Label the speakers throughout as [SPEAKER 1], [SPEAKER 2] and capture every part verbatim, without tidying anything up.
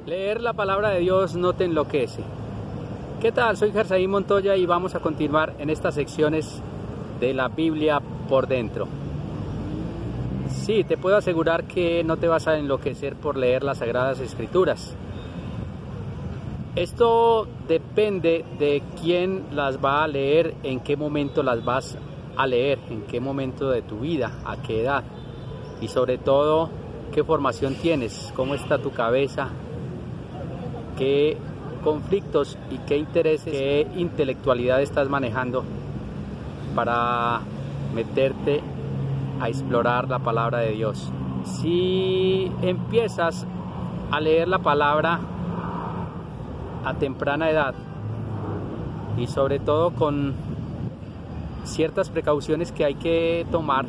[SPEAKER 1] Leer la palabra de Dios no te enloquece. ¿Qué tal? Soy Gersaí Montoya y vamos a continuar en estas secciones de la Biblia por dentro. Sí, te puedo asegurar que no te vas a enloquecer por leer las Sagradas Escrituras. Esto depende de quién las va a leer, en qué momento las vas a leer, en qué momento de tu vida, a qué edad y sobre todo qué formación tienes, cómo está tu cabeza, qué conflictos y qué intereses, qué intelectualidad estás manejando para meterte a explorar la palabra de Dios. Si empiezas a leer la palabra a temprana edad y sobre todo con ciertas precauciones que hay que tomar,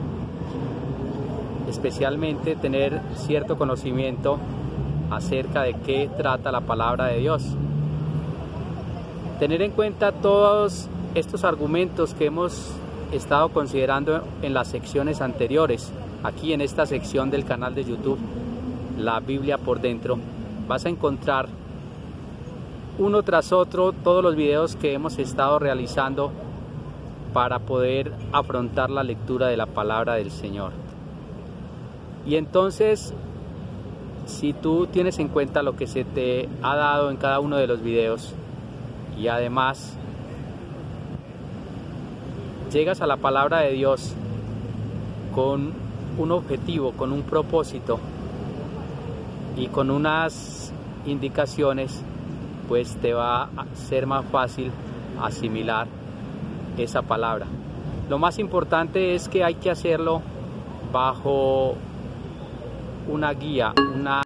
[SPEAKER 1] especialmente tener cierto conocimiento acerca de qué trata la palabra de Dios. Tener en cuenta todos estos argumentos que hemos estado considerando en las secciones anteriores. Aquí en esta sección del canal de YouTube, La Biblia por Dentro, vas a encontrar uno tras otro todos los videos que hemos estado realizando para poder afrontar la lectura de la palabra del Señor. Y entonces, si tú tienes en cuenta lo que se te ha dado en cada uno de los videos y además llegas a la palabra de Dios con un objetivo, con un propósito y con unas indicaciones, pues te va a ser más fácil asimilar esa palabra. Lo más importante es que hay que hacerlo bajo una guía, una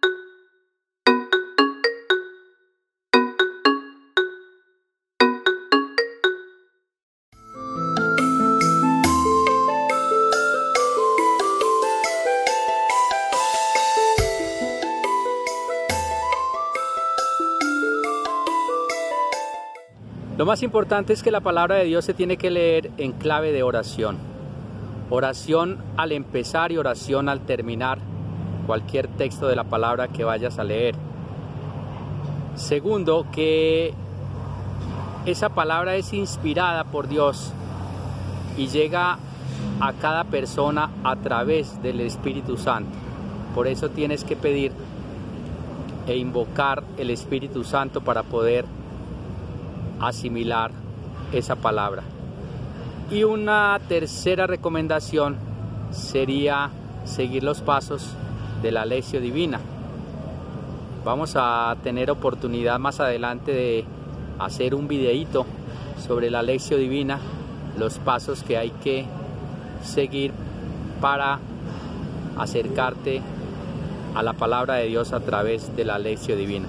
[SPEAKER 1] Lo más importante es que la palabra de Dios se tiene que leer en clave de oración. Oración al empezar y oración al terminar cualquier texto de la palabra que vayas a leer. Segundo, que esa palabra es inspirada por Dios y llega a cada persona a través del Espíritu Santo. Por eso tienes que pedir e invocar el Espíritu Santo para poder asimilar esa palabra. Y una tercera recomendación sería seguir los pasos de la Lección Divina. Vamos a tener oportunidad más adelante de hacer un videíto sobre la Lección Divina, los pasos que hay que seguir para acercarte a la palabra de Dios a través de la Lección Divina.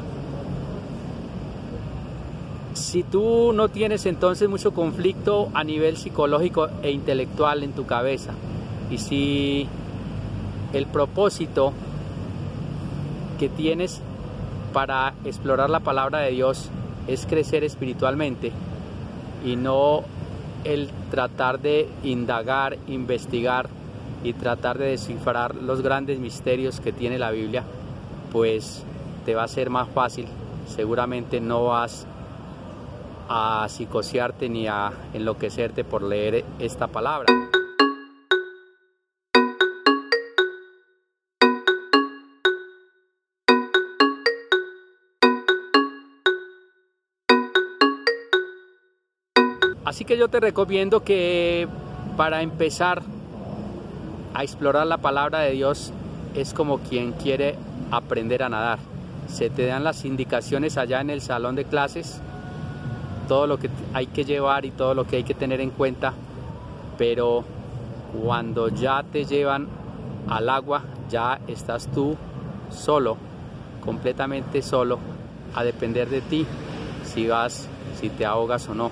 [SPEAKER 1] Si tú no tienes entonces mucho conflicto a nivel psicológico e intelectual en tu cabeza, y si el propósito que tienes para explorar la palabra de Dios es crecer espiritualmente y no el tratar de indagar, investigar y tratar de descifrar los grandes misterios que tiene la Biblia, pues te va a ser más fácil. Seguramente no vas a psicosearte ni a enloquecerte por leer esta palabra. Así que yo te recomiendo que para empezar a explorar la palabra de Dios es como quien quiere aprender a nadar. Se te dan las indicaciones allá en el salón de clases, todo lo que hay que llevar y todo lo que hay que tener en cuenta, pero cuando ya te llevan al agua, ya estás tú solo, completamente solo, a depender de ti si vas, si te ahogas o no.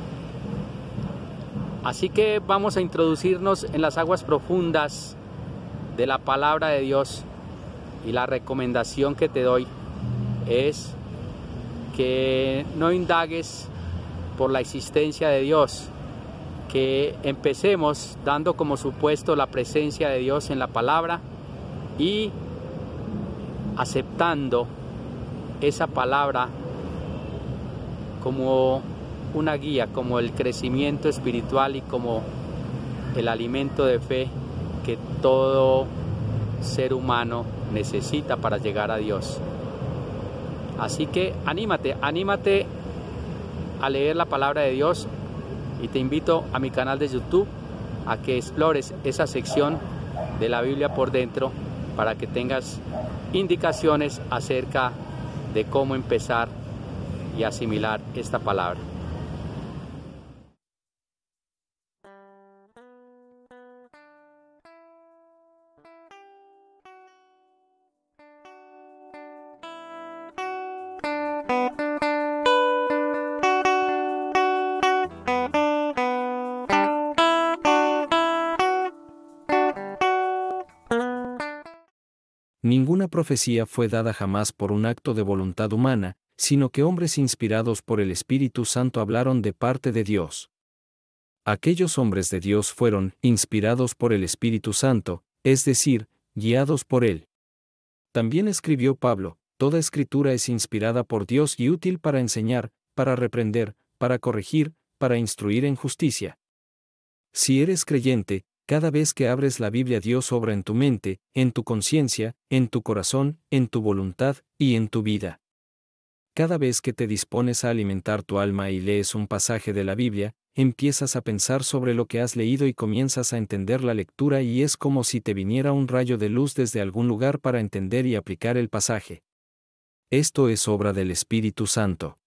[SPEAKER 1] Así que vamos a introducirnos en las aguas profundas de la palabra de Dios, y la recomendación que te doy es que no indagues por la existencia de Dios, que empecemos dando como supuesto la presencia de Dios en la palabra y aceptando esa palabra como una guía, como el crecimiento espiritual y como el alimento de fe que todo ser humano necesita para llegar a Dios. Así que anímate, anímate a leer la palabra de Dios y te invito a mi canal de YouTube a que explores esa sección de la Biblia por dentro para que tengas indicaciones acerca de cómo empezar y asimilar esta palabra.
[SPEAKER 2] Ninguna profecía fue dada jamás por un acto de voluntad humana, sino que hombres inspirados por el Espíritu Santo hablaron de parte de Dios. Aquellos hombres de Dios fueron inspirados por el Espíritu Santo, es decir, guiados por Él. También escribió Pablo: toda escritura es inspirada por Dios y útil para enseñar, para reprender, para corregir, para instruir en justicia. Si eres creyente, cada vez que abres la Biblia, Dios obra en tu mente, en tu conciencia, en tu corazón, en tu voluntad y en tu vida. Cada vez que te dispones a alimentar tu alma y lees un pasaje de la Biblia, empiezas a pensar sobre lo que has leído y comienzas a entender la lectura, y es como si te viniera un rayo de luz desde algún lugar para entender y aplicar el pasaje. Esto es obra del Espíritu Santo.